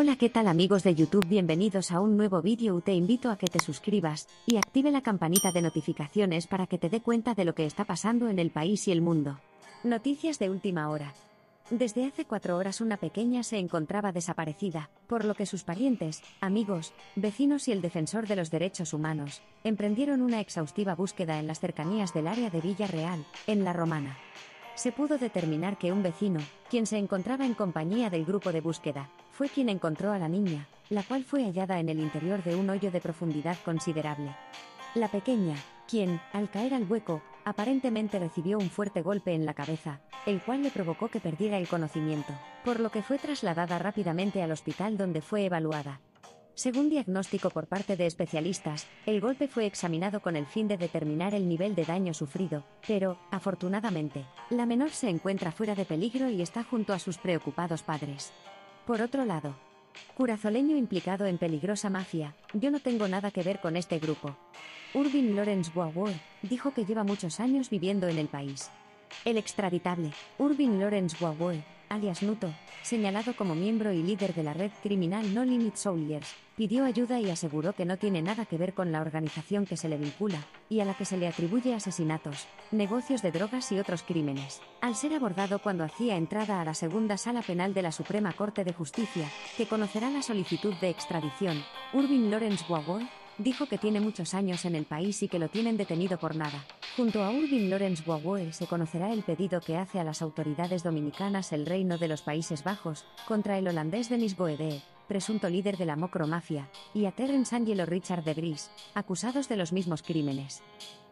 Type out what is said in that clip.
Hola, ¿qué tal amigos de YouTube? Bienvenidos a un nuevo vídeo. Te invito a que te suscribas y active la campanita de notificaciones para que te dé cuenta de lo que está pasando en el país y el mundo. Noticias de última hora. Desde hace 4 horas una pequeña se encontraba desaparecida, por lo que sus parientes, amigos, vecinos y el defensor de los derechos humanos emprendieron una exhaustiva búsqueda en las cercanías del área de Villarreal, en La Romana. Se pudo determinar que un vecino, quien se encontraba en compañía del grupo de búsqueda, fue quien encontró a la niña, la cual fue hallada en el interior de un hoyo de profundidad considerable. La pequeña, quien, al caer al hueco, aparentemente recibió un fuerte golpe en la cabeza, el cual le provocó que perdiera el conocimiento, por lo que fue trasladada rápidamente al hospital donde fue evaluada. Según diagnóstico por parte de especialistas, el golpe fue examinado con el fin de determinar el nivel de daño sufrido, pero, afortunadamente, la menor se encuentra fuera de peligro y está junto a sus preocupados padres. Por otro lado, curazoleño implicado en peligrosa mafia. Yo no tengo nada que ver con este grupo. Urban Lawrence Waugh dijo que lleva muchos años viviendo en el país. El extraditable, Urban Lawrence Waugh, alias Nuto, señalado como miembro y líder de la red criminal No Limit Soldiers, pidió ayuda y aseguró que no tiene nada que ver con la organización que se le vincula, y a la que se le atribuye asesinatos, negocios de drogas y otros crímenes. Al ser abordado cuando hacía entrada a la segunda sala penal de la Suprema Corte de Justicia, que conocerá la solicitud de extradición, Urban Lawrence Waugh dijo que tiene muchos años en el país y que lo tienen detenido por nada. Junto a Urban Lawrence Waugh se conocerá el pedido que hace a las autoridades dominicanas el Reino de los Países Bajos, contra el holandés Denis Goede, presunto líder de la Mocro Mafia, y a Terence Angelo Richard de Vries, acusados de los mismos crímenes.